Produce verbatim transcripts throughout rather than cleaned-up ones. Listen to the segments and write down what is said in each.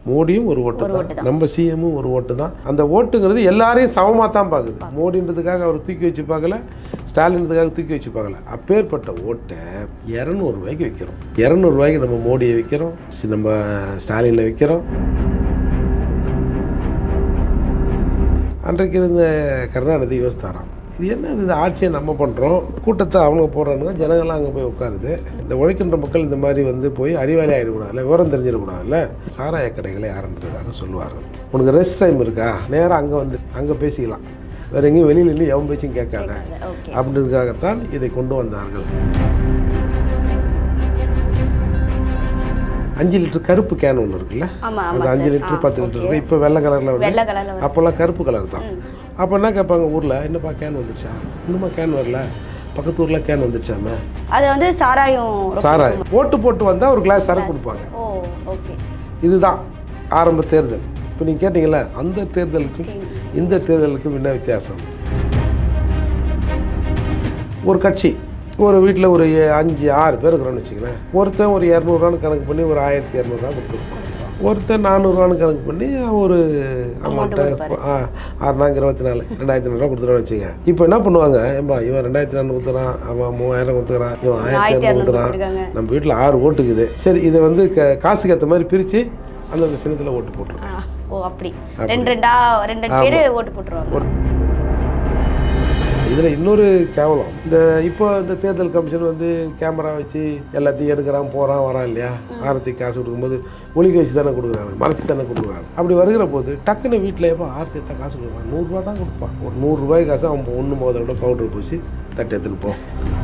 மோடியும் ஒரு ஓட்டு தான், நம்ம சிஎம்மும் ஒரு ஓட்டு தான். அந்த ஓட்டுங்கிறது எல்லாரையும் சமமாக தான் பார்க்குது. மோடின்றதுக்காக அவர் தூக்கி வச்சு பார்க்கல, ஸ்டாலின்றதுக்காக தூக்கி வச்சு பார்க்கல. அப்பேற்பட்ட ஓட்டை இரநூறுவாய்க்கு விற்கிறோம். இரநூறுவாய்க்கு நம்ம மோடியை விற்கிறோம், நம்ம ஸ்டாலினில் விற்கிறோம். அன்றைக்கு இருந்த கருணாநிதி யோசித்தாராம், இது என்ன இந்த ஆட்சியை நம்ம பண்ணுறோம், கூட்டத்தை அவங்க போடுறானுங்க, ஜனங்கள்லாம் அங்கே போய் உட்காருது. இந்த உழைக்கின்ற மக்கள் இந்த மாதிரி வந்து போய் அறிவாளி ஆகிடக்கூடாதுல்ல, விவரம் தெரிஞ்சிடக்கூடாதுல்ல, சாராய கடைகளை ஆரம்பித்ததாக சொல்லுவார். உனக்கு ரெஸ்ட் டைம் இருக்கா, நேராக அங்கே வந்து அங்கே பேசிக்கலாம், வேறு எங்கேயும் வெளியில் இல்லை, எவன் பேச்சும் கேட்காத அப்படின்றதுக்காகத்தான் இதை கொண்டு வந்தார்கள். அஞ்சு லிட்டர் கருப்பு கேன் ஒன்று இருக்குல்ல, அந்த அஞ்சு லிட்டர் பத்து லிட்டர் இருக்குது. இப்போ வெள்ளை கலரில் வருது, அப்போல்லாம் கருப்பு கலர் தான். அப்போ என்ன கேட்பாங்க ஊரில், என்னப்பா கேன் வந்துடுச்சா, இன்னுமா கேன் வரல, பக்கத்து ஊரில் கேன் வந்துடுச்சாமே, அது வந்து சாராயம் சாராயம் ஓட்டு போட்டு வந்தால் ஒரு கிளாஸ் சரக்கு கொடுப்பாங்க. இதுதான் ஆரம்ப தேர்தல். இப்போ நீங்கள் கேட்டிங்களா, அந்த தேர்தலுக்கும் இந்த தேர்தலுக்கும் என்ன வித்தியாசம்? ஒரு கட்சி ஒரு வீட்டில் ஒரு அஞ்சு ஆறு பேர் இருக்கிறோன்னு வச்சுக்கங்களேன், ஒருத்தன் ஒரு இரநூறுவான்னு கணக்கு பண்ணி ஒரு ஆயிரத்தி இரநூறுவா கொடுத்துருப்பான், ஒருத்தன் நானூறுவான்னு கணக்கு பண்ணி ஒரு அமௌண்ட்டை ஆறுநாங்க இருபத்தி நாலு ரெண்டாயிரத்தி நானூறுவா கொடுத்துருவான்னு வச்சுங்க. இப்போ என்ன பண்ணுவாங்க, ஏன்பா இவன் ரெண்டாயிரத்தி நானூறு கொடுத்துறான், அவன் மூவாயிரம் கொடுத்துறான், இவன் ஆயிரத்தி இரநூறு கொடுத்துறான், நம்ம வீட்டில் ஆறு ஓட்டுக்குது, சரி இதை வந்து காசுக்கு ஏற்ற மாதிரி பிரித்து அந்தந்த சின்னத்தில் ஓட்டு போட்டுருவாங்க. ஓ அப்படி ரெண்டு ரெண்டா ரெண்டு பேர் ஓட்டு போட்டுருவாங்க. இதில் இன்னொரு கேவலம், இந்த இப்போ இந்த தேர்தல் கமிஷன் வந்து கேமரா வச்சு எல்லாத்தையும் எடுக்கிறான், போகிறான், வரான் இல்லையா, ஆரத்தி காசு கொடுக்கும்போது ஒலிக்க வச்சு தானே கொடுக்குறாங்க, மறைச்சி தானே கொடுக்குறாங்க. அப்படி வருகிற போது டக்குன்னு வீட்டில் எப்போ ஆரத்தி தான் காசு கொடுக்குறான், நூறுரூவா தான் கொடுப்பான். ஒரு நூறுரூவாய் காசு அவன் ஒன்று மோதலோட பவுடர் பூசி தட்டி எடுத்துன்னு போ.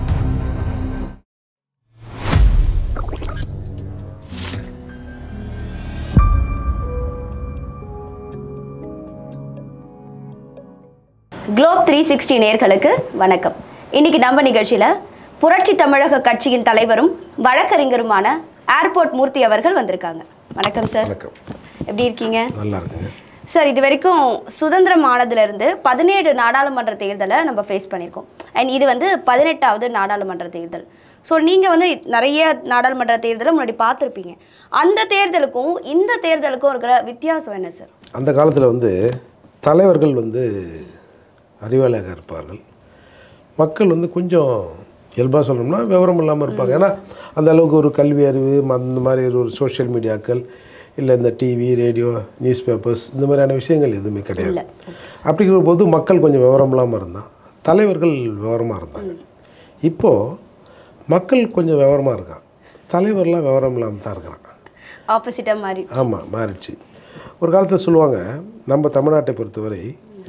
குளோப் த்ரீ சிக்ஸ்டி நேயர்களுக்கு வணக்கம். இன்னைக்கு நம்ம நிகழ்ச்சியில் புரட்சி தமிழக கட்சியின் தலைவரும் வழக்கறிஞருமான ஏர்போர்ட் மூர்த்தி அவர்கள் வந்திருக்காங்க. வணக்கம் சார். வணக்கம். எப்படி இருக்கீங்க? நல்லா இருக்குங்க சார். இது வரைக்கும் சுதந்திரம் ஆனதுலேருந்து பதினேழு நாடாளுமன்ற தேர்தலை நம்ம ஃபேஸ் பண்ணியிருக்கோம். அண்ட் இது வந்து பதினெட்டாவது நாடாளுமன்ற தேர்தல். ஸோ நீங்கள் வந்து நிறைய நாடாளுமன்ற தேர்தலை முன்னாடி பார்த்துருப்பீங்க. அந்த தேர்தலுக்கும் இந்த தேர்தலுக்கும் இருக்கிற வித்தியாசம் என்ன சார்? அந்த காலத்தில் வந்து தலைவர்கள் வந்து அறிவாளியாக இருப்பார்கள், மக்கள் வந்து கொஞ்சம் இயல்பாக சொல்லணும்னா விவரம் இல்லாமல் இருப்பாங்க. ஏன்னா அந்த அளவுக்கு ஒரு கல்வி அறிவு அந்த மாதிரி ஒரு சோஷியல் மீடியாக்கள் இல்லை இந்த டிவி ரேடியோ நியூஸ் பேப்பர்ஸ் இந்த மாதிரியான விஷயங்கள் எதுவுமே கிடையாது. அப்படிங்கிற போது மக்கள் கொஞ்சம் விவரம் இல்லாமல் இருந்தான், தலைவர்கள் விவரமாக இருந்தாங்க. இப்போது மக்கள் கொஞ்சம் விவரமாக இருக்கான், தலைவர்லாம் விவரம் இல்லாமல் தான் இருக்கிறான். ஆப்போசிட்டாக மாறி. ஆமாம், மாறிடுச்சு. ஒரு காலத்தில் சொல்லுவாங்க, நம்ம தமிழ்நாட்டை பொறுத்தவரை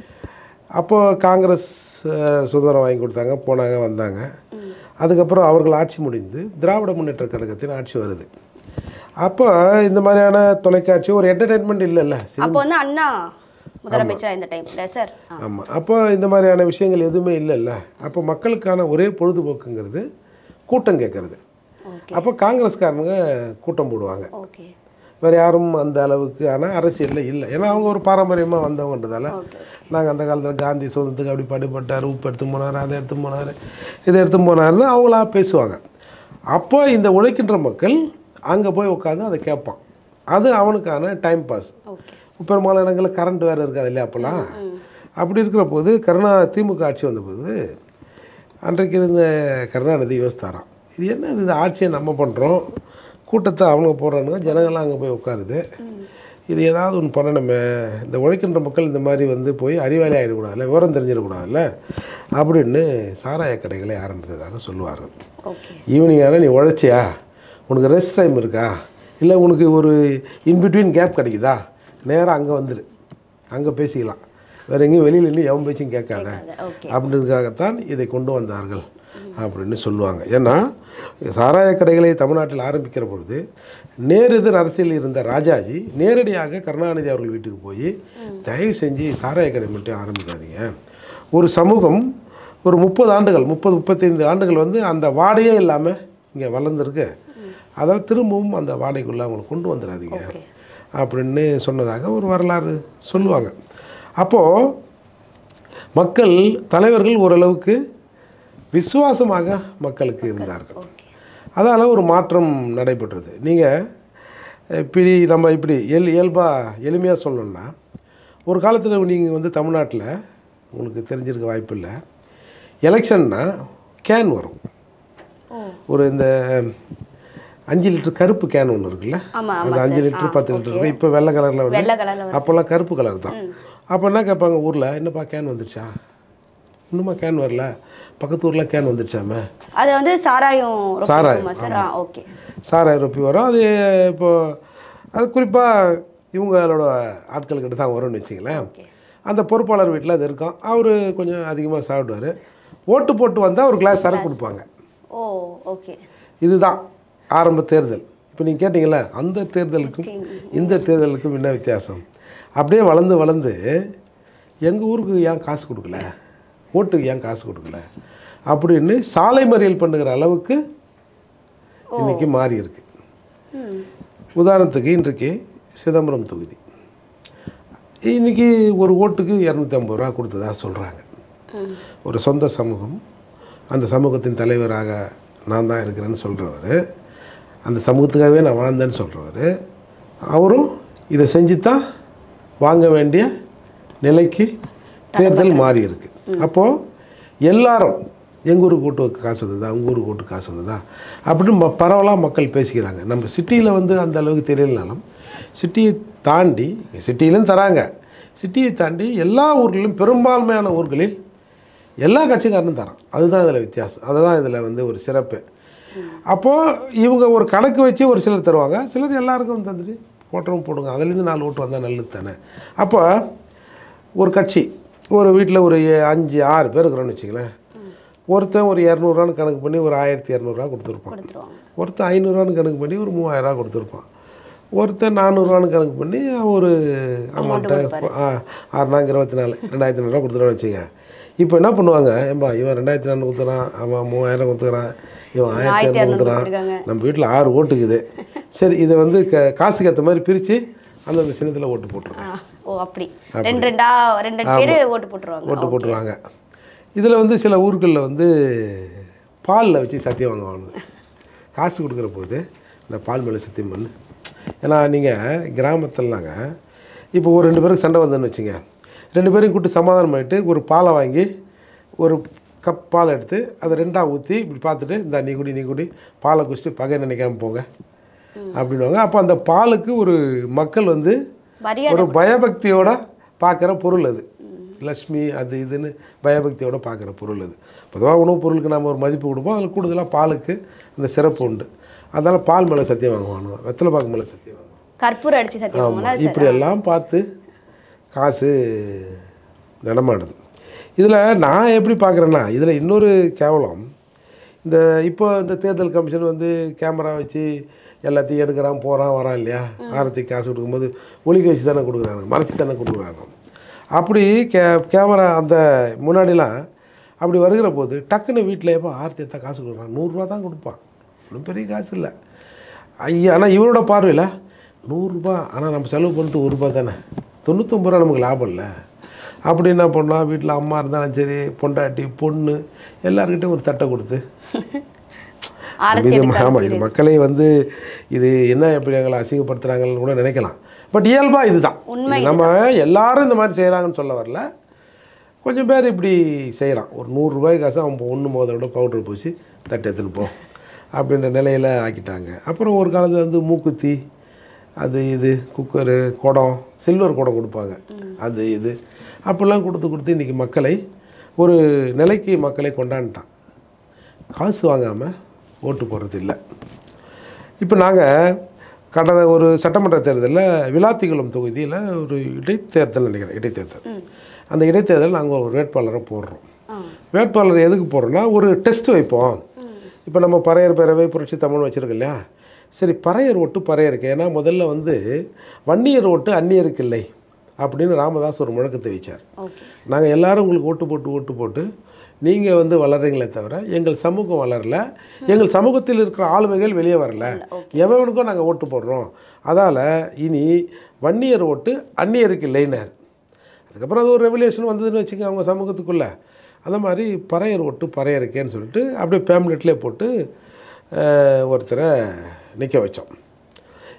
அப்போது காங்கிரஸ் சுதந்திரம் வாங்கி கொடுத்தாங்க, போனாங்க, வந்தாங்க. அதுக்கப்புறம் அவர்கள் ஆட்சி முடிந்து திராவிட முன்னேற்ற கழகத்தின் ஆட்சி வருது. அப்போ இந்த மாதிரியான தொலைக்காட்சி ஒரு என்டர்டெயின்மெண்ட் இல்லைல்ல. அப்போ வந்து அண்ணா முதலமைச்சர் இந்த டைம்ல சார். ஆமாம், அப்போ இந்த மாதிரியான விஷயங்கள் எதுவுமே இல்லைல்ல. அப்போ மக்களுக்கான ஒரே பொழுதுபோக்குங்கிறது கூட்டம் கேட்கறது. அப்போ காங்கிரஸ்காரனுங்க கூட்டம் போடுவாங்க, வேறு யாரும் அந்த அளவுக்கு ஆனால் அரசியலில் இல்லை. ஏன்னா அவங்க ஒரு பாரம்பரியமாக வந்தவங்கன்றதால நாங்கள் அந்த காலத்தில் காந்தி சுதந்திரத்துக்கு அப்படி பாடுபட்டார், உப்பு எடுத்து போனார், அதை எடுத்து போனார், இதை எடுத்து போனார்னு அவங்களா பேசுவாங்க. அப்போ இந்த உழைக்கின்ற மக்கள் அங்கே போய் உட்காந்து அதை கேட்பான், அது அவனுக்கான டைம் பாஸ். பெரும்பாலான இடங்களில் கரண்ட் வேறு இருக்காது இல்லையா அப்போல்லாம். அப்படி இருக்கிற போது கருணா திமுக ஆட்சி வந்தபோது அன்றைக்கு இருந்த கருணாநிதி யோசித்தாராம், இது என்ன இந்த ஆட்சியை நம்ம பண்ணுறோம், கூட்டத்தை அவங்க போடுறானுங்க, ஜனங்கள்லாம் அங்கே போய் உட்காருது, இது ஏதாவது ஒன்று பண்ணணுமே, இந்த உழைக்கின்ற மக்கள் இந்த மாதிரி வந்து போய் அறிவாளி ஆகிடக்கூடாதுல்ல, விவரம் தெரிஞ்சிடக்கூடாதுல்ல அப்படின்னு சாராய கடைகளை ஆரம்பித்ததாக சொல்லுவார்கள். ஈவினிங் ஆனால் நீ உழைச்சியா, உனக்கு ரெஸ்ட் டைம் இருக்கா, இல்லை உனக்கு ஒரு இன்பிட்வீன் கேப் கிடைக்குதா, நேராக அங்கே வந்துடு, அங்கே பேசிக்கலாம், வேறு எங்கேயும் வெளியில் இல்லை, எவன் பேச்சும் கேட்காத அப்படின்றதுக்காகத்தான் இதை கொண்டு வந்தார்கள் அப்படின்னு சொல்லுவாங்க. ஏன்னா சாராய கடைகளை தமிழ்நாட்டில் ஆரம்பிக்கிற பொழுது நேரெதிர் அரசியல் இருந்த ராஜாஜி நேரடியாக கருணாநிதி அவர்கள் வீட்டுக்கு போய் தயவு செஞ்சு சாராய கடை மட்டும் ஆரம்பிக்காதீங்க, ஒரு சமூகம் ஒரு முப்பது ஆண்டுகள் முப்பது முப்பத்தைந்து ஆண்டுகள் வந்து அந்த வாடையே இல்லாமல் இங்கே வளர்ந்துருக்கு, அதால் திரும்பவும் அந்த வாடைக்குள்ளே அவங்களை கொண்டு வந்துடாதீங்க அப்படின்னு சொன்னதாக ஒரு வரலாறு சொல்லுவாங்க. அப்போது மக்கள் தலைவர்கள் ஓரளவுக்கு விசுவாசமாக மக்களுக்கு இருந்தார்கள், அதால் ஒரு மாற்றம் நடைபெற்றது. நீங்கள் இப்படி நம்ம இப்படி எல் இயல்பாக எளிமையாக சொல்லணும்னா, ஒரு காலத்தில் நீங்கள் வந்து தமிழ்நாட்டில் உங்களுக்கு தெரிஞ்சிருக்க வாய்ப்பு இல்லை, எலெக்ஷன்னா கேன் வரும். ஒரு இந்த அஞ்சு லிட்டர் கருப்பு கேன் ஒன்று இருக்குல்ல, அந்த அஞ்சு லிட்டர் பத்து லிட்டர் இருக்கும். இப்போ வெள்ளை கலரில் வருது, அப்போல்லாம் கருப்பு கலர் தான். அப்போ என்ன கேட்பாங்க ஊரில், என்னப்பா கேன் வந்துடுச்சா, இன்னுமா கேன் வரல, பக்கத்து ஊரில் கேன் வந்துடுச்சாமே. அது வந்து சாராயம் சாராயம் ஓகே சாராயம் ரொப்பி வரும். அது இப்போது அது குறிப்பாக இவங்களோட ஆட்கள்கிட்ட தான் வரும்னு வச்சிங்களேன். அந்த பொறுப்பாளர் வீட்டில் அது இருக்கும். அவர் கொஞ்சம் அதிகமாக சாப்பிடுவார். ஓட்டு போட்டு வந்தால் ஒரு கிளாஸ் சரக்கு கொடுப்பாங்க. Oh okay. இதுதான் ஆரம்ப தேர்தல். இப்போ நீங்கள் கேட்டிங்களே, அந்த தேர்தலுக்கும் இந்த தேர்தலுக்கும் என்ன வித்தியாசம். அப்படியே வளர்ந்து வளர்ந்து எங்கள் ஊருக்கு ஏன் காசு கொடுக்கல, ஓட்டுக்கு ஏன் காசு கொடுக்கல அப்படின்னு சாலை மறியல் பண்ணுகிற அளவுக்கு இன்றைக்கி மாறி இருக்கு. உதாரணத்துக்கு இன்றைக்கு சிதம்பரம் தொகுதி இன்றைக்கி ஒரு ஓட்டுக்கு இரநூத்தி ஐம்பது ரூபா கொடுத்ததா சொல்கிறாங்க. ஒரு சொந்த சமூகம், அந்த சமூகத்தின் தலைவராக நான் தான் இருக்கிறேன்னு சொல்கிறவர், அந்த சமூகத்துக்காகவே நான் வாழ்ந்தேன்னு சொல்கிறவர், அவரும் இதை செஞ்சு தான் வாங்க வேண்டிய நிலைக்கு தேர்தல் மாறி இருக்கு. அப்போது எல்லாரும் எங்கள் ஊருக்கு ஓட்டு காசு வந்ததா, உங்கள் ஊருக்கு ஓட்டு காசு வந்ததா அப்படின்னு ம பரவலாக மக்கள் பேசிக்கிறாங்க. நம்ம சிட்டியில் வந்து அந்த அளவுக்கு தெரியலனாலும் சிட்டியை தாண்டி, சிட்டியிலும் தராங்க, சிட்டியை தாண்டி எல்லா ஊர்களிலும் பெரும்பான்மையான ஊர்களில் எல்லா கட்சிக்காரனும் தரான். அதுதான் இதில் வித்தியாசம், அதுதான் இதில் வந்து ஒரு சிறப்பு. அப்போது இவங்க ஒரு கணக்கு வச்சு ஒரு சிலர் தருவாங்க, சிலர் எல்லாருக்கும் தந்துட்டு ஓட்டரும் போடுங்க, அதுலேருந்து நாலு ஓட்டு வந்தால் நல்லது தானே. அப்போ ஒரு கட்சி ஒரு வீட்டில் ஒரு அஞ்சு ஆறு பேர் இருக்கிறோன்னு வச்சுங்களேன், ஒருத்தன் ஒரு இரநூறுவான்னு கணக்கு பண்ணி ஒரு ஆயிரத்தி இரநூறுவா கொடுத்துருப்பான், ஒருத்தன் ஐநூறுரூவான்னு கணக்கு பண்ணி ஒரு மூவாயிரரூவா கொடுத்துருப்பான், ஒருத்தன் நானூறுரூவான்னு கணக்கு பண்ணி ஒரு அமௌண்ட்டை ஆறுநாங்க இருபத்தி நாலு ரெண்டாயிரத்தி நானூறுவா கொடுத்துருவான்னு வச்சுங்க. இப்போ என்ன பண்ணுவாங்க, ஏம்பா இவன் ரெண்டாயிரத்தி நானூறு கொடுத்துறான், அவன் மூவாயிரம் கொடுத்துக்கிறான், இவன் ஆயிரத்தி இரநூறு கொடுத்துறான், நம்ம வீட்டில் ஆறு ஓட்டுக்குது, சரி இதை வந்து க காசுக்கு ஏற்ற மாதிரி பிரித்து அந்தந்த சின்னத்தில் ஓட்டு போட்டுருவாங்க. ஓ அப்படி ரெண்டு ரெண்டா ரெண்டு பேர் ஓட்டு போட்டுருவாங்க ஓட்டு போட்டுருவாங்க. இதில் வந்து சில ஊர்களில் வந்து பாலில் வச்சு சத்தியம் வாங்குவாங்க. காசு கொடுக்குற போது இந்த பால் மேலே சத்தியம் பண்ணு. ஏன்னா நீங்கள் கிராமத்துலனாங்க இப்போ ஒரு ரெண்டு பேருக்கு சண்டை வந்தேன்னு வச்சுங்க, ரெண்டு பேரையும் கூப்பிட்டு சமாதானம் பண்ணிவிட்டு ஒரு பாலை வாங்கி ஒரு கப் பால் எடுத்து அதை ரெண்டாக ஊற்றி இப்படி பார்த்துட்டு இந்த நீ குடி நீ குடி பாலை குடிச்சிட்டு பகை நினைக்காம போங்க அப்படின்வாங்க. அப்போ அந்த பாலுக்கு ஒரு மக்கள் வந்து ஒரு பயபக்தியோட பார்க்குற பொருள் அது, லக்ஷ்மி அது இதுன்னு பயபக்தியோட பார்க்குற பொருள் அது. பொதுவாக உணவுப் பொருளுக்கு நம்ம ஒரு மதிப்பு கொடுப்போம், அதில் கூடுதலாக பாலுக்கு அந்த சிறப்பு உண்டு. அதனால் பால் மேலே சத்தியம் வாங்குவாங்க, வெத்தலை பாக்கு மேலே சத்தியம் வாங்குவாங்க, கற்பூரம் அடித்து சத்தியம் வாங்குவாங்க. இப்படி எல்லாம் பார்த்து காசு நடமாடுது. இதில் நான் எப்படி பார்க்குறேன்னா, இதில் இன்னொரு கேவலம், இந்த இப்போ இந்த தேர்தல் கமிஷன் வந்து கேமரா வச்சு எல்லாத்தையும் எடுக்கிறான் போகிறான் வரான் இல்லையா, ஆரத்தி காசு கொடுக்கும்போது ஒளிக்க வச்சு தானே கொடுக்குறாங்க, மறைச்சி தானே கொடுக்குறாங்க. அப்படி கே கேமரா அந்த முன்னாடிலாம் அப்படி வருகிற போது டக்குன்னு வீட்டில் எப்போ ஆரத்தி எடுத்தா காசு கொடுக்குறான், நூறுரூவா தான் கொடுப்பான், ஒன்றும் பெரிய காசு இல்லை ஐயா. ஆனால் இவரோட பார்வையில் நூறுரூபா, ஆனால் நம்ம செலவு பண்ணிட்டு ஒரு ரூபா தானே, தொண்ணூற்றொம்பது ரூபா நமக்கு லாபம் இல்லை. அப்படி என்ன பண்ணால் வீட்டில் அம்மா இருந்தாலும் சரி, பொண்டாட்டி பொண்ணு எல்லாருக்கிட்டையும் ஒரு தட்டை கொடுத்து இது ஆமாம், இது மக்களை வந்து இது என்ன எப்படி எங்களை அசிங்கப்படுத்துகிறாங்கன்னு கூட நினைக்கலாம். பட் இயல்பாக இதுதான், நம்ம எல்லாரும் இந்த மாதிரி செய்கிறாங்கன்னு சொல்ல வரல. கொஞ்சம் பேர் இப்படி செய்கிறான், ஒரு நூறுரூபாய் காசு அவன் ஒன்று மோதலோட பவுடர் பூசி தட்டு எடுத்துன்னு போ அப்படின்ற நிலையில் ஆக்கிட்டாங்க. அப்புறம் ஒரு காலத்தில் வந்து மூக்குத்தி அது இது குக்கரு குடம் சில்வர் குடம் கொடுப்பாங்க, அது இது அப்படிலாம் கொடுத்து கொடுத்து இன்றைக்கி மக்களை ஒரு நிலைக்கு மக்களை கொண்டாண்டுட்டான். காசு வாங்காமல் ஓட்டு போடுறது இல்லை. இப்போ நாங்கள் கடந்த ஒரு சட்டமன்ற தேர்தலில் விளாத்திக்குளம் தொகுதியில் ஒரு இடைத்தேர்தல் நினைக்கிறேன், இடைத்தேர்தல். அந்த இடைத்தேர்தல் நாங்கள் ஒரு வேட்பாளரை போடுறோம். வேட்பாளர் எதுக்கு போடுறோன்னா, ஒரு டெஸ்ட் வைப்போம். இப்போ நம்ம பறையர் பேரவை புரட்சி தமிழ் வச்சுருக்கோம் இல்லையா, சரி பறையர் ஓட்டு பறையருக்கு, ஏன்னா முதல்ல வந்து வன்னியர் ஓட்டு அந்நியருக்கு இல்லை அப்படின்னு ராமதாஸ் ஒரு முழக்கத்தை வச்சார். நாங்கள் எல்லோரும் உங்களுக்கு ஓட்டு போட்டு ஓட்டு போட்டு நீங்கள் வந்து வளர்றீங்களே தவிர எங்கள் சமூகம் வளரல, எங்கள் சமூகத்தில் இருக்கிற ஆளுமைகள் வெளியே வரல, எவனுக்கும் நாங்கள் ஓட்டு போடுறோம், அதால் இனி வன்னியர் ஓட்டு அந்நியருக்கு இல்லைன்னார். அதுக்கப்புறம் அது ஒரு ரெவல்யூஷன் வந்ததுன்னு வச்சுங்க அவங்க சமூகத்துக்குள்ளே. அந்த மாதிரி பறையர் ஓட்டு பறையருக்கேன்னு சொல்லிட்டு அப்படியே பேம்லெட்லேயே போட்டு ஒருத்தரை நிற்க வச்சோம்.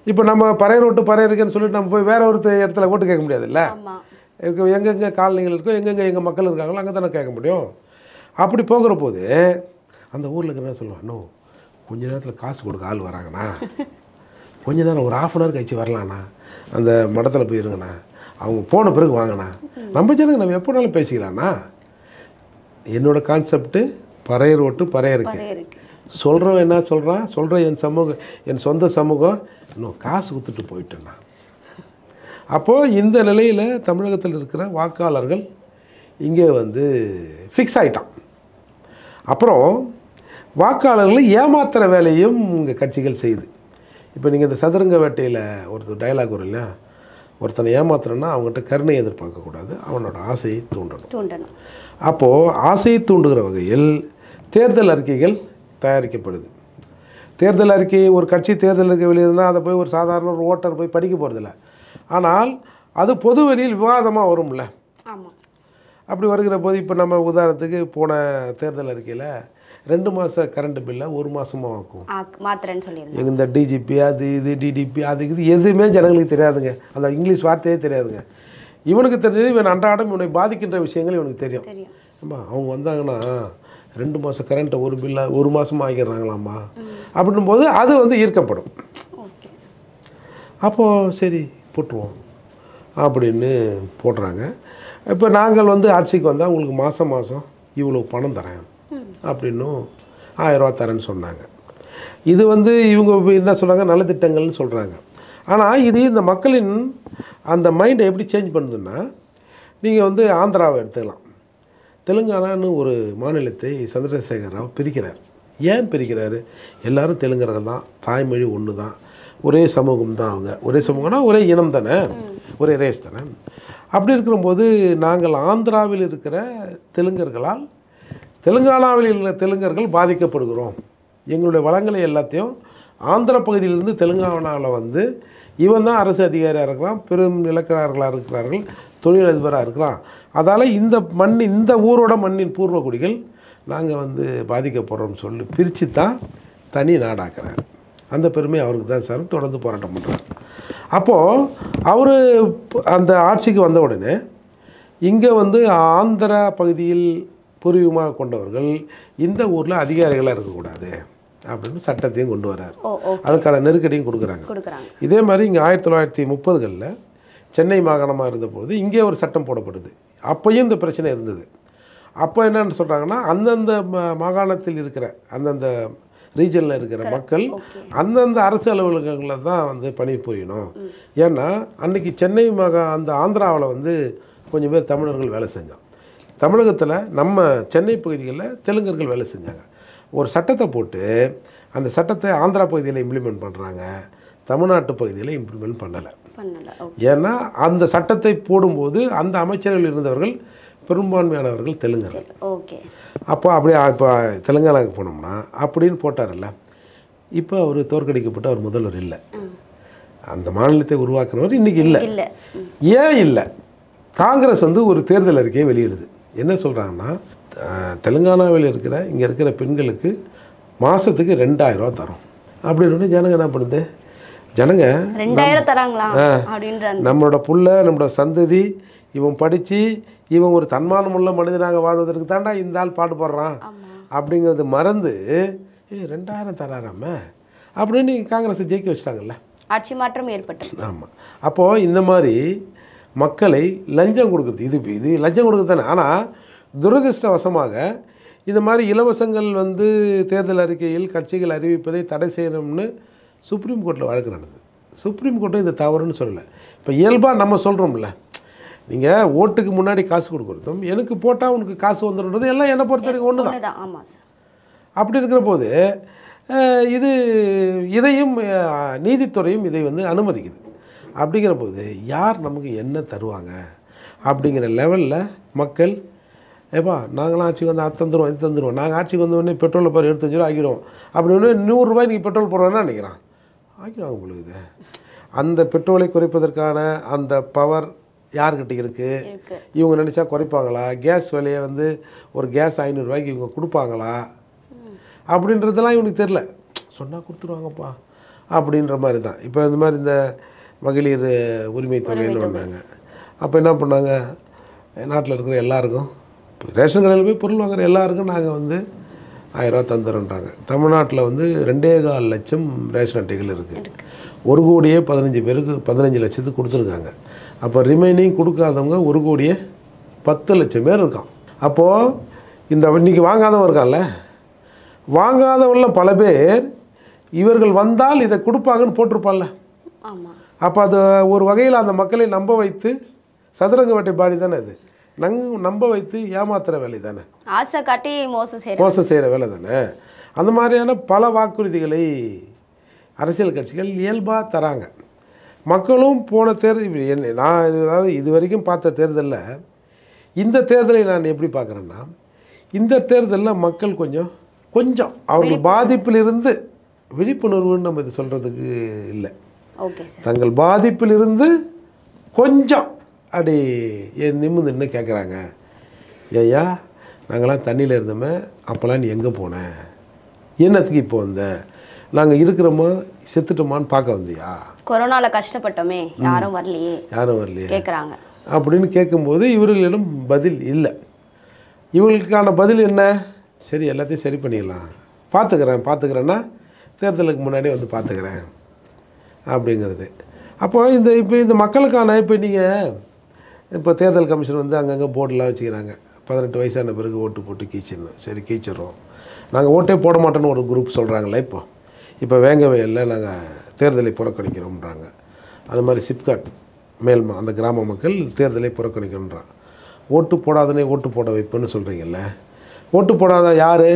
இப்போ நம்ம பறையர் ஓட்டு பறையர் இருக்குன்னு சொல்லிட்டு நம்ம போய் வேற ஒரு இடத்துல ஓட்டு கேட்க முடியாதுல்ல. ஆமா. எங்கெங்கே காலனிகள் இருக்கோ எங்கெங்கே எங்கள் மக்கள் இருக்காங்களோ அங்கே தானே கேட்க முடியும். அப்படி போகிற போது அந்த ஊரில் இருக்கிற என்ன சொல்லுவான், இன்னும் கொஞ்ச நேரத்தில் காசு கொடுக்க ஆள் வராங்கண்ணா, கொஞ்ச நேரம் ஒரு ஆஃப் அன் ஹவர் கழிச்சு வரலாண்ணா, அந்த மடத்தில் போயிருங்கண்ணா, அவங்க போன பிறகு வாங்கண்ணா, நம்ம ஜனங்க நம்ம எப்போனாலும் பேசிக்கலாண்ணா. என்னோட கான்செப்ட்டு பறையர் ஓட்டு பறையருக்கு. பறையருக்கு. சொல்கிறவன் என்ன சொல்கிறான், சொல்கிற என் சமூகம் என் சொந்த சமூகம் இன்னும் காசு கொடுத்துட்டு போயிட்டேண்ணா. அப்போது இந்த நிலையில் தமிழகத்தில் இருக்கிற வாக்காளர்கள் இங்கே வந்து ஃபிக்ஸ் ஆகிட்டான். அப்புறம் வாக்காளர்களை ஏமாத்துகிற வேலையும் இங்கே கட்சிகள் செய்யுது. இப்போ நீங்கள் இந்த சதுரங்க வேட்டையில் ஒருத்தர் டைலாக் வரும் இல்லையா, ஒருத்தனை ஏமாத்துறன்னா அவங்ககிட்ட கருணை எதிர்பார்க்கக்கூடாது, அவனோட ஆசையை தூண்டணும் தூண்டணும். அப்போது ஆசையை தூண்டுகிற வகையில் தேர்தல் அறிக்கைகள் தயாரிக்கப்படுது. தேர்தல் அறிக்கை ஒரு கட்சி தேர்தல் அறிக்கை வெளியிருந்தால் அதை போய் ஒரு சாதாரண ஒரு ஓட்டர் போய் படிக்க போகிறதில்ல. ஆனால் அது பொது வெளியில் விவாதமாக வரும்ல. ஆமாம். அப்படி வருகிற போது இப்போ நம்ம உதாரணத்துக்கு போன தேர்தல் அறிக்கையில் ரெண்டு மாத கரண்ட் பில்லை ஒரு மாதமாக ஆக்கும் மாத்திரன்னு சொல்லியிருந்தேன். இந்த டிஜிபி அது இது டிடிபி அது இது எதுவுமே ஜனங்களுக்கு தெரியாதுங்க. அந்த இங்கிலீஷ் வார்த்தையே தெரியாதுங்க. இவனுக்கு தெரிஞ்சது இவன் அன்றாடம் இவனை பாதிக்கின்ற விஷயங்கள் இவனுக்கு தெரியும். ஆமா, அவங்க வந்தாங்கன்னா ரெண்டு மாதம் கரண்ட்டை ஒரு பில்லை ஒரு மாதமாக ஆகிடுறாங்களாம்மா அப்படின்னும் போது அது வந்து ஈர்க்கப்படும். அப்போது சரி போட்டுருவோம் அப்படின்னு போடுறாங்க. இப்போ நாங்கள் வந்து ஆட்சிக்கு வந்தால் உங்களுக்கு மாதம் மாதம் இவ்வளோ பணம் தரேன் அப்படின்னும் ஆயிரரூவா தரேன்னு சொன்னாங்க. இது வந்து இவங்க என்ன சொல்கிறாங்க, நலத்திட்டங்கள்னு சொல்கிறாங்க. ஆனால் இது இந்த மக்களின் அந்த மைண்டை எப்படி சேஞ்ச் பண்ணுதுன்னா, நீங்கள் வந்து ஆந்திராவை எடுத்துக்கலாம். தெலுங்கானான்னு ஒரு மாநிலத்தை சந்திரசேகர ராவ் பிரிக்கிறார். ஏன் பிரிக்கிறாரு? எல்லோரும் தெலுங்கர்கள் தான், தாய்மொழி ஒன்று தான், ஒரே சமூகம் தான். அவங்க ஒரே சமூகம்னா ஒரே இனம் தானே, ஒரே ரேஸ் தானே. அப்படி இருக்கிறபோது நாங்கள் ஆந்திராவில் இருக்கிற தெலுங்கர்களால் தெலுங்கானாவில் இருக்கிற தெலுங்கர்கள் பாதிக்கப்படுகிறோம். எங்களுடைய வளங்களை எல்லாத்தையும் ஆந்திர பகுதியிலிருந்து தெலுங்கானாவில் வந்து இவன் தான் அரசு அதிகாரியாக இருக்கிறான், பெரும் நிலக்கிழார்களாக இருக்கிறார்கள், தொழிலதிபராக இருக்கிறான். அதால் இந்த மண் இந்த ஊரோட மண்ணின் பூர்வ குடிகள் நாங்கள் வந்து பாதிக்கப்படுறோம்னு சொல்லி பிரித்து தான் தனி நாடாக்குறார். அந்த பெருமை அவருக்கு தான் சார். தொடர்ந்து போராட்டம் பண்ணுறார். அப்போது அவர் அந்த ஆட்சிக்கு வந்த உடனே இங்கே வந்து ஆந்திரா பகுதியில் பூர்வீகமாக கொண்டவர்கள் இந்த ஊரில் அதிகாரிகளாக இருக்கக்கூடாது அப்படின்னு சட்டத்தையும் கொண்டு வர்றார். அதுக்கான நெருக்கடியும் கொடுக்குறாங்க. இதே மாதிரி இங்கே ஆயிரத்தி தொள்ளாயிரத்தி முப்பதுகளில் சென்னை மாகாணமாக இருந்தபோது இங்கே ஒரு சட்டம் போடப்படுது. அப்போயும் இந்த பிரச்சனை இருந்தது. அப்போ என்னன்னு சொல்கிறாங்கன்னா, அந்தந்த மாகாணத்தில் இருக்கிற அந்தந்த ரீஜனில் இருக்கிற மக்கள் அந்தந்த அரசு அலுவலகங்களில் தான் வந்து பணிபுரியணும். ஏன்னா அன்றைக்கி சென்னை மாகா அந்த ஆந்திராவில் வந்து கொஞ்சம் பேர் தமிழர்கள் வேலை செஞ்சோம். தமிழகத்தில் நம்ம சென்னை பகுதிகளில் தெலுங்கர்கள் வேலை செஞ்சாங்க. ஒரு சட்டத்தை போட்டு அந்த சட்டத்தை ஆந்திரா பகுதியில் இம்ப்ளிமெண்ட் பண்ணுறாங்க, தமிழ்நாட்டு பகுதியில் இம்ப்ளிமெண்ட் பண்ணலை. ஏன்னா அந்த சட்டத்தை போடும்போது அந்த அமைச்சர்கள் இருந்தவர்கள் பெரும்பான்மையானவர்கள் தெலுங்கர்கள். அப்போ அப்படியே இப்போ தெலுங்கானாவுக்கு போனோம்னா அப்படின்னு போட்டார்ல. இப்போ அவர் தோற்கடிக்கப்பட்ட அவர் முதல்வர் இல்லை. அந்த மாநிலத்தை உருவாக்குனவர் இன்றைக்கி இல்லை. ஏன் இல்லை? காங்கிரஸ் வந்து ஒரு தேர்தல் அறிக்கையை வெளியிடுது. என்ன சொல்கிறாங்கன்னா, தெலுங்கானாவில் இருக்கிற இங்கே இருக்கிற பெண்களுக்கு மாதத்துக்கு ரெண்டாயிரம் ரூபா தரோம் அப்படின்னு. ஜனங்க என்ன பண்ணுது, ஜனங்க ரெண்டாயிரம் தராங்களா அப்படின்ற நம்மளோட புள்ள நம்மளோட சந்ததி இவன் படித்து இவன் ஒரு தன்மானமுள்ள மனிதனாக வாழ்வதற்கு தாண்டா இந்த ஆள் பாடுபடுறான் அப்படிங்கிறது மறந்து ஏ ரெண்டாயிரம் தராராம அப்படின்னு காங்கிரஸை ஜெயிக்க வச்சிட்டாங்கல்ல. ஆட்சி மாற்றம் ஏற்பட்டது. ஆமாம். அப்போது இந்த மாதிரி மக்களை லஞ்சம் கொடுக்குறது, இது இது லஞ்சம் கொடுக்குறது தானே. ஆனால் துரதிருஷ்டவசமாக இந்த மாதிரி இலவசங்கள் வந்து தேர்தல் அறிக்கையில் கட்சிகள் அறிவிப்பதை தடை செய்யணும்னு சுப்ரீம் கோர்ட்டில் வழக்கு நடந்தது. சுப்ரீம் கோர்ட்டும் இது தவறுன்னு சொல்லலை. இப்போ இயல்பாக நம்ம சொல்கிறோம்ல, நீங்கள் ஓட்டுக்கு முன்னாடி காசு கொடுக்குறதும் எனக்கு போட்டால் உனக்கு காசு வந்துடுறது எல்லாம் என்னை பொறுத்த வரைக்கும் ஒன்று தான். ஆமாம் சார். அப்படி இருக்கிற போது இது இதையும் நீதித்துறையும் இதை வந்து அனுமதிக்குது. அப்படிங்கிற போது யார் நமக்கு என்ன தருவாங்க அப்படிங்கிற லெவலில் மக்கள் ஏப்பா நாங்களாம் ஆட்சிக்கு வந்து அது தந்துடுவோம் இது தந்துடுவோம், நாங்கள் ஆட்சிக்கு வந்த உடனே பெட்ரோலில் பாரு எழுபத்தஞ்சு ரூபா ஆக்கிடுவோம் அப்படின்னு நூறுரூவாய் நீங்கள் பெட்ரோல் போடுறோன்னா நினைக்கிறான் ஆக்கிடுவாங்க உங்களுக்கு. இது அந்த பெட்ரோலை குறைப்பதற்கான அந்த பவர் யார்கிட்ட இருக்குது? இவங்க நினச்சா குறைப்பாங்களா? கேஸ் விலையை வந்து ஒரு கேஸ் ஐநூறுரூவாய்க்கு இவங்க கொடுப்பாங்களா அப்படின்றதெல்லாம் இவனுக்கு தெரில. சொன்னால் கொடுத்துருவாங்கப்பா அப்படின்ற மாதிரி தான். இப்போ இந்த மாதிரி இந்த மகளிர் உரிமை தொகைன்னு வந்தாங்க. அப்போ என்ன பண்ணாங்க, நாட்டில் இருக்கிற எல்லாருக்கும் இப்போ ரேஷன் கடையில் போய் பொருள் வாங்குற எல்லாருக்கும் நாங்கள் வந்து ஆயிரரூவா தந்துடுறோன்றாங்க. தமிழ்நாட்டில் வந்து ரெண்டே கால் லட்சம் ரேஷன் அட்டைகள் இருக்குது. ஒரு கோடியே பதினஞ்சு பேருக்கு பதினஞ்சு லட்சத்துக்கு கொடுத்துருக்காங்க. அப்போ ரிமைனிங் கொடுக்காதவங்க ஒரு கோடியே பத்து லட்சம் பேர் இருக்கான். அப்போது இந்த இன்றைக்கி வாங்காதவன் இருக்கான்ல, வாங்காதவன்லாம் பல பேர் இவர்கள் வந்தால் இதை கொடுப்பாங்கன்னு போட்டிருப்பான்ல. அப்போ அது ஒரு வகையில் அந்த மக்களை நம்ப வைத்து சதுரங்க வேட்டை பாடி தானே அது நங் நம்ப வைத்து ஏமாத்துகிற வேலை தானே, ஆசை காட்டி மோசம் செய்கிற மோசம் செய்கிற வேலை தானே. அந்த மாதிரியான பல வாக்குறுதிகளை அரசியல் கட்சிகள் இயல்பாக தராங்க. மக்களும் போன தேர்தல் என்ன நான் இது அதாவது இது வரைக்கும் பார்த்த தேர்தலில் இந்த தேர்தலை நான் எப்படி பார்க்குறேன்னா, இந்த தேர்தலில் மக்கள் கொஞ்சம் கொஞ்சம் அவங்க பாதிப்பிலிருந்து விழிப்புணர்வுன்னு நம்ம இது சொல்கிறதுக்கு இல்லை, தங்கள் பாதிப்பிலிருந்து கொஞ்சம் அப்படி என் நிமிந்து நின்று கேட்குறாங்க. ஏய்யா நாங்களாம் தண்ணியில் இருந்தோமே, அப்போல்லாம் நீ எங்கே போன, என்னத்துக்கு இப்போ வந்த, நாங்கள் இருக்கிறோமா செத்துட்டோமான்னு பார்க்க வந்தியா, கொரோனாவில் கஷ்டப்பட்டோமே யாரும் வரலையே யாரும் வரலையே கேட்குறாங்க அப்படின்னு கேட்கும்போது இவர்களிடம் பதில் இல்லை. இவங்களுக்கான பதில் என்ன, சரி எல்லாத்தையும் சரி பண்ணிடலாம், பார்த்துக்கிறேன் பார்த்துக்கிறேன்னா தேர்தலுக்கு முன்னாடி வந்து பார்த்துக்கிறேன் அப்படிங்கிறது. அப்போ இந்த இப்போ இந்த மக்களுக்கான இப்போ நீங்கள் இப்போ தேர்தல் கமிஷன் வந்து அங்கங்கே போர்டெலாம் வச்சுக்கிறாங்க, பதினெட்டு வயசான பிறகு ஓட்டு போட்டு கீச்சிடணும். சரி கீச்சிடுறோம், நாங்கள் ஓட்டே போட மாட்டோன்னு ஒரு குரூப் சொல்கிறாங்களே. இப்போ இப்போ வேங்க வயலில் நாங்கள் தேர்தலை புறக்கணிக்கிறோம்ன்றாங்க. அது மாதிரி சிப்காட் மேல்மா அந்த கிராம மக்கள் தேர்தலை புறக்கணிக்கணுன்றான். ஓட்டு போடாதனே ஓட்டு போட வைப்புன்னு சொல்கிறீங்கல்ல, ஓட்டு போடாத யார்,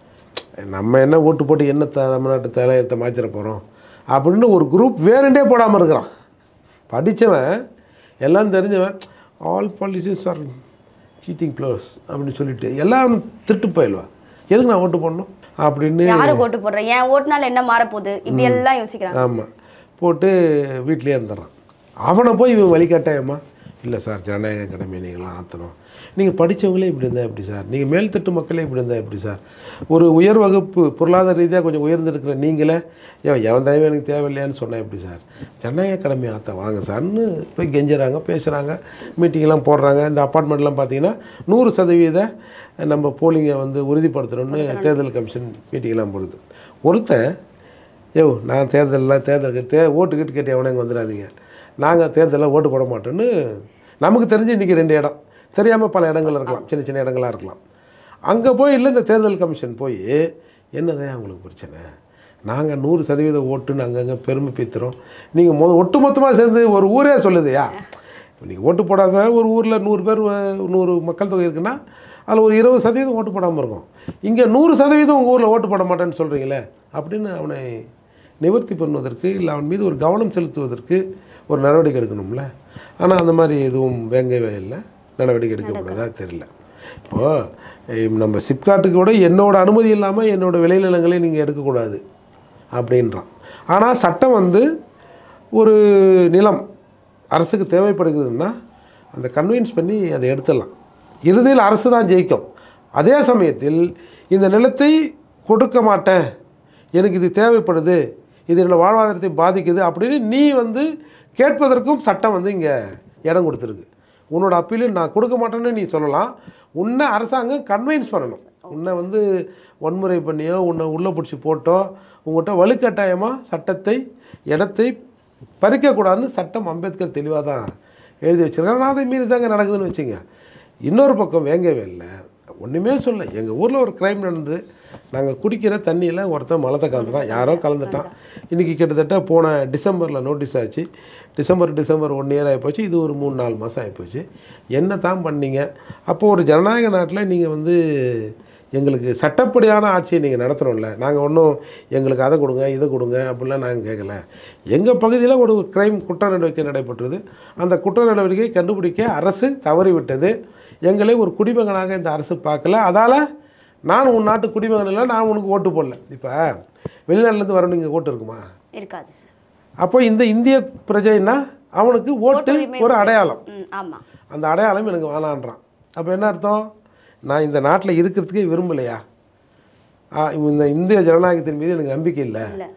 நம்ம என்ன ஓட்டு போட்டு என்ன த தமிழ்நாட்டு தலையத்தை மாற்றிட போகிறோம் அப்படின்னு ஒரு குரூப் வேணுண்டே போடாமல் இருக்கிறான். படித்தவன் எல்லாம் தெரிஞ்சவன் all policies are cheating plus அப்படின்னு சொல்லிட்டு எல்லாம் திருட்டு போயிடுவான். எதுக்கு நான் ஓட்டு போடணும் அப்படின்னு யாருக்கு ஓட்டு போடுறேன், ஏன் ஓட்டுனால என்ன மாறப்போகுது இப்படி எல்லாம் யோசிக்கிறாங்க. ஆமாம், போட்டு வீட்லேயே இருந்துடுறான். அவனை போய் இவன் வழிகாட்டாயம்மா, இல்லை சார் ஜனநாயக கடமை நீங்களாம் ஆற்றணும், நீங்கள் படித்தவங்களே இப்படி இருந்தால் எப்படி சார், நீங்கள் மேல்தட்டு மக்களே இப்படி இருந்தால் எப்படி சார், ஒரு உயர் வகுப்பு பொருளாதார ரீதியாக கொஞ்சம் உயர்ந்திருக்கிற நீங்களே ஏன் எவன் தயவு எனக்கு தேவையில்லையான்னு சொன்னால் எப்படி சார், ஜனநாயக கடமை ஆற்ற வாங்க சார்னு போய் கெஞ்சுறாங்க, பேசுகிறாங்க, மீட்டிங்கெல்லாம் போடுறாங்க. இந்த அப்பார்ட்மெண்ட்லாம் பார்த்தீங்கன்னா நூறு சதவீத நம்ம போலிங்கை வந்து உறுதிப்படுத்தணும்னு தேர்தல் கமிஷன் மீட்டிங்கெல்லாம் போடுது. ஒருத்தன் யோ நான் தேர்தலெலாம் தேர்தலுக்கு தே ஓட்டுக்கிட்டு கேட்டு எவனே வந்துடாதீங்க, நாங்கள் தேர்தலில் ஓட்டு போட மாட்டோன்னு நமக்கு தெரிஞ்சு இன்றைக்கி ரெண்டு இடம் தெரியாமல் பல இடங்கள் இருக்கலாம், சின்ன சின்ன இடங்களாக இருக்கலாம். அங்கே போய் இல்லை இந்த தேர்தல் கமிஷன் போய் என்னதான் அவங்களுக்கு பிரச்சனை, நாங்கள் நூறு சதவீத ஓட்டுன்னு அங்கங்கே பெருமை பீத்துறோம், நீங்கள் மொ ஒட்டு மொத்தமாக சேர்ந்து ஒரு ஊரே சொல்லுதுயா, நீங்கள் ஓட்டு போடாத ஒரு ஊரில் நூறு பேர் நூறு மக்கள் தொகை இருக்குன்னா அதில் ஒரு இருபது சதவீதம் ஓட்டு போடாமல் இருக்கும், இங்கே நூறு சதவீதம் உங்கள் ஊரில் ஓட்டு போட மாட்டேன்னு சொல்கிறீங்களே அப்படின்னு அவனை நிவர்த்தி பண்ணுவதற்கு இல்லை அவன் மீது ஒரு கவனம் செலுத்துவதற்கு ஒரு நடவடிக்கை எடுக்கணும்ல. ஆனால் அந்த மாதிரி எதுவும் வேங்கவே இல்லை, நடவடிக்கை எடுக்கக்கூடாதா தெரியல. இப்போது நம்ம சிப்காட்டுக்கு கூட என்னோடய அனுமதி இல்லாமல் என்னோடய விளைநிலங்களை நீங்கள் எடுக்கக்கூடாது அப்படின்றான். ஆனால் சட்டம் வந்து ஒரு நிலம் அரசுக்கு தேவைப்படுகிறதுன்னா அந்த கன்வின்ஸ் பண்ணி அதை எடுத்துடலாம், இறுதியில் அரசு தான் ஜெயிக்கும். அதே சமயத்தில் இந்த நிலத்தை கொடுக்க மாட்டேன், எனக்கு இது தேவைப்படுது, இது என்னோடய வாழ்வாதாரத்தை பாதிக்குது அப்படின்னு நீ வந்து கேட்பதற்கும் சட்டம் வந்து இங்கே இடம் கொடுத்துருக்கு. உன்னோட அப்பீலும் நான் கொடுக்க மாட்டேன்னு நீ சொல்லலாம், உன்னை அரசாங்கம் கன்வின்ஸ் பண்ணணும், உன்னை வந்து வன்முறை பண்ணியோ உன்னை உள்ளே பிடிச்சி போட்டோ உங்கள்கிட்ட வலுக்கட்டாயமாக சட்டத்தை இடத்தை பறிக்கக்கூடாதுன்னு சட்டம் அம்பேத்கர் தெளிவாக தான் எழுதி வச்சுருக்காங்க. நான் அதை மீறி தாங்க நடக்குதுன்னு வச்சுங்க. இன்னொரு பக்கம் வேங்கவே இல்லை, ஒன்றுமே சொல்ல, எங்கள் ஊரில் ஒரு க்ரைம் நடந்து நாங்கள் குடிக்கிற தண்ணியில் ஒருத்தன் மலத்தை கலந்துட்டான், யாரோ கலந்துட்டான். இன்றைக்கி கிட்டத்தட்ட போன டிசம்பரில் நோட்டீஸ் ஆச்சு, டிசம்பர் டிசம்பர் ஒன் இயர் ஆகிப்போச்சு, இது ஒரு மூணு நாலு மாதம் ஆகிப்போச்சு. என்ன தான் பண்ணீங்க? அப்போது ஒரு ஜனநாயக நாட்டில் நீங்கள் வந்து எங்களுக்கு சட்டப்படியான ஆட்சியை நீங்கள் நடத்தணும்ல, நாங்கள் ஒன்றும் எங்களுக்கு அதை கொடுங்க இதை கொடுங்க அப்படிலாம் நாங்கள் கேட்கல. எங்கள் பகுதியில் ஒரு க்ரைம் குற்ற நடவடிக்கை நடைபெற்றது, அந்த குற்ற நடவடிக்கையை கண்டுபிடிக்க அரசு தவறிவிட்டது, எங்களை ஒரு குடிமகனாக இந்த அரசு பார்க்கல, அதால் நான் உன் நாட்டு குடிமகன் இல்லை, நான் உனக்கு ஓட்டு போடல. இப்போ வெளிநாட்டிலேருந்து வரணும் இங்கே ஓட்டு இருக்குமா? இருக்காது சார். அப்போ இந்த இந்திய பிரஜைன்னா அவனுக்கு ஓட்டு ஒரு அடையாளம், அந்த அடையாளம் எனக்கு வேணான்றான். அப்போ என்ன அர்த்தம்? நான் இந்த நாட்டில் இருக்கிறதுக்கே விரும்பலையா, இந்த இந்திய ஜனநாயகத்தின் மீது எனக்கு நம்பிக்கை இல்லை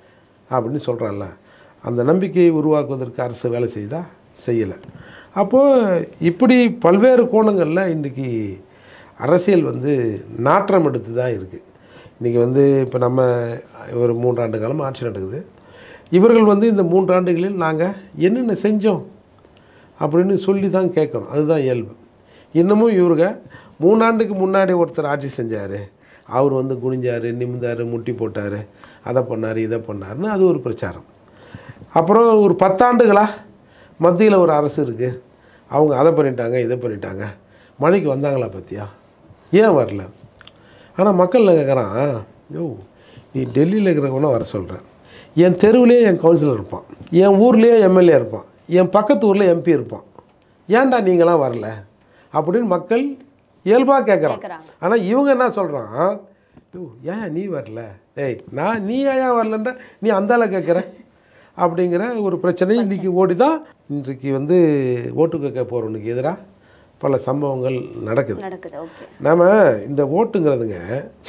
அப்படின்னு சொல்கிறான்ல, அந்த நம்பிக்கையை உருவாக்குவதற்கு அரசு வேலை செய்தா? செய்யலை. அப்போது இப்படி பல்வேறு கோணங்களில் இன்றைக்கி அரசியல் வந்து நாற்றம் எடுத்து தான் இருக்குது. இன்றைக்கி வந்து இப்போ நம்ம ஒரு மூன்றாண்டு காலம் ஆட்சி நடக்குது. இவர்கள் வந்து இந்த மூன்றாண்டுகளில் நாங்கள் என்னென்ன செஞ்சோம் அப்படின்னு சொல்லி தான் கேட்கணும். அதுதான் இயல்பு. இன்னமும் இவருங்க மூணாண்டுக்கு முன்னாடி ஒருத்தர் ஆட்சி செஞ்சார், அவர் வந்து குனிஞ்சார், நிமிந்தார், முட்டி போட்டார், அதை பண்ணார், இதை பண்ணார்னு அது ஒரு பிரச்சாரம். அப்புறம் ஒரு பத்தாண்டுகளாக மத்தியில் ஒரு அரசு இருக்குது, அவங்க அதை பண்ணிட்டாங்க, இதை பண்ணிட்டாங்க, மழைக்கு வந்தாங்களா பற்றியா? ஏன் வரல? ஆனால் மக்கள் கேட்குறான், யோ நீ டெல்லியில் இருக்கிறவனா வர சொல்கிறேன், என் தெருவிலே என் கவுன்சிலர் இருப்பான், என் ஊர்லேயே எம்எல்ஏ இருப்பான், என் பக்கத்து ஊரில் எம்பி இருப்பான், ஏன்டா நீங்களாம் வரல அப்படின்னு மக்கள் இயல்பாக கேட்குறான். ஆனால் இவங்க என்ன சொல்கிறான், யோ ஏன் நீ வரல, ஏய் நான் நீ ஏன் வரலன்ற நீ அந்தால கேட்குற அப்படிங்கிற ஒரு பிரச்சனை இன்றைக்கி ஓடி தான் இன்றைக்கு வந்து ஓட்டு கேட்க போகிறவனுக்கு எதிராக பல சம்பவங்கள் நடக்குது. நாம் இந்த ஓட்டுங்கிறதுங்க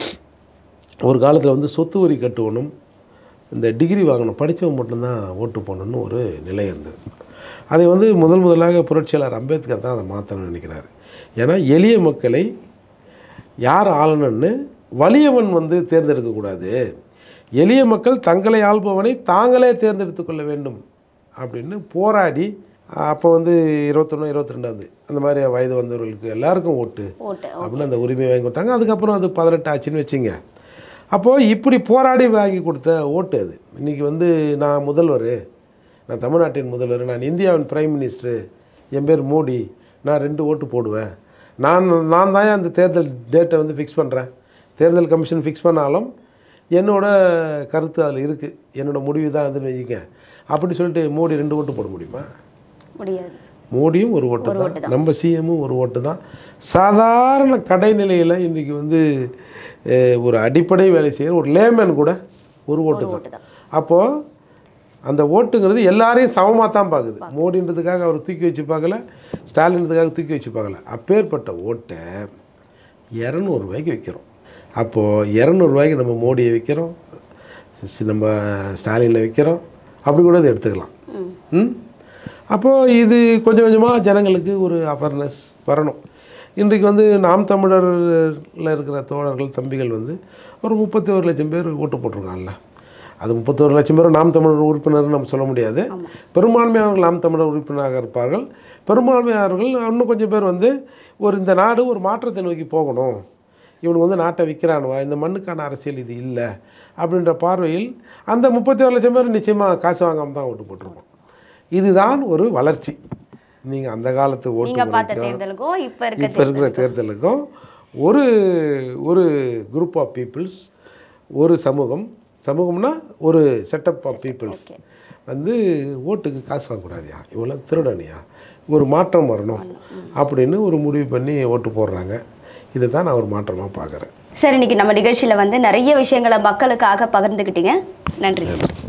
ஒரு காலத்தில் வந்து சொத்து வரி கட்டணும், இந்த டிகிரி வாங்கணும், படித்தவங்க மட்டும்தான் ஓட்டு போடணும்னு ஒரு நிலை இருந்தது. அதை வந்து முதல் முதலாக புரட்சியாளர் அம்பேத்கர் தான் அதை மாற்றணும்னு நினைக்கிறாரு. ஏன்னா எளிய மக்களை யார் ஆளணும்னு வலியவன் வந்து தேர்ந்தெடுக்கக்கூடாது, எளிய மக்கள் தங்களை ஆள்பவனை தாங்களே தேர்ந்தெடுத்து கொள்ள வேண்டும் அப்படின்னு போராடி, அப்போ வந்து இருபத்தொன்று இருபத்தி ரெண்டாவது அந்த மாதிரி வயது வந்தவர்களுக்கு எல்லாருக்கும் ஓட்டு அப்படின்னு அந்த உரிமையை வாங்கி கொடுத்தாங்க. அதுக்கப்புறம் அது பதினெட்டு ஆச்சுன்னு வச்சுங்க. அப்போது இப்படி போராடி வாங்கி கொடுத்த ஓட்டு அது. இன்றைக்கி வந்து நான் முதல்வர், நான் தமிழ்நாட்டின் முதல்வர், நான் இந்தியாவின் பிரைம் மினிஸ்டரு, என் பேர் மோடி, நான் ரெண்டு ஓட்டு போடுவேன், நான் நான் தான் அந்த தேர்தல் டேட்டை வந்து ஃபிக்ஸ் பண்ணுறேன், தேர்தல் கமிஷன் ஃபிக்ஸ் பண்ணாலும் என்னோடய கருத்து அதில் இருக்குது, என்னோடய முடிவு தான் அதுன்னு வச்சுக்க அப்படின்னு சொல்லிட்டு மோடி ரெண்டு ஓட்டு போட முடியுமா? முடியாது. மோடியும் ஒரு ஓட்டு தான், நம்ம சிஎம்மும் ஒரு ஓட்டு தான். சாதாரண கடைநிலையில் இன்றைக்கி வந்து ஒரு அடிப்படை வேலை செய்கிற ஒரு லேமேன் கூட ஒரு ஓட்டு தான். அப்போது அந்த ஓட்டுங்கிறது எல்லாரையும் சமமாக தான் பார்க்குது. மோடின்றதுக்காக அவர் தூக்கி வச்சு பார்க்கல, ஸ்டாலின்றதுக்காக தூக்கி வச்சு பார்க்கல. அப்பேற்பட்ட ஓட்டை இரநூறுவாய்க்கு விற்கிறோம். அப்போது இரநூறுவாய்க்கு நம்ம மோடியை விற்கிறோம், நம்ம ஸ்டாலினை விற்கிறோம், அப்படி கூட அதை எடுத்துக்கலாம். ம் அப்போது இது கொஞ்சம் கொஞ்சமாக ஜனங்களுக்கு ஒரு அவேர்னஸ் வரணும். இன்றைக்கு வந்து நாம் தமிழரில் இருக்கிற தோழர்கள் தம்பிகள் வந்து ஒரு முப்பத்தி ஒரு லட்சம் பேர் ஓட்டு போட்டிருக்காங்கல்ல, அது முப்பத்தி ஒரு லட்சம் பேர் நாம் தமிழர் உறுப்பினர்னு நம்ம சொல்ல முடியாது. பெரும்பான்மையானவர்கள் நாம் தமிழர் உறுப்பினராக இருப்பார்கள். பெரும்பான்மையானவர்கள் இன்னும் கொஞ்சம் பேர் வந்து ஒரு இந்த நாடு ஒரு மாற்றத்தை நோக்கி போகணும், இவனுக்கு வந்து நாட்டை விற்கிறானுவா, இந்த மண்ணுக்கான அரசியல் இது இல்லை அப்படின்ற பார்வையில் அந்த முப்பத்தி ஒரு லட்சம் பேர் நிச்சயமாக காசு வாங்காமல் தான் ஓட்டு போட்டிருப்போம். இதுதான் ஒரு வளர்ச்சி. நீங்கள் அந்த காலத்து ஓட்டு தேர்தலுக்கும் இப்போ இருக்கிற தேர்தலுக்கும் ஒரு ஒரு குரூப் ஆஃப் பீப்புள்ஸ், ஒரு சமூகம், சமூகம்னா ஒரு செட்டப் ஆஃப் பீப்புள்ஸ் வந்து ஓட்டுக்கு காசு வாங்கக்கூடாதியா, இவ்வளோ திருடனியா, ஒரு மாற்றம் வரணும் அப்படின்னு ஒரு முடிவு பண்ணி ஓட்டு போடுறாங்க. இதை தான் நான் ஒரு மாற்றமாக பார்க்குறேன். சரி, இன்றைக்கி நம்ம நிகழ்ச்சியில் வந்து நிறைய விஷயங்களை மக்களுக்காக பகிர்ந்துக்கிட்டீங்க. நன்றி.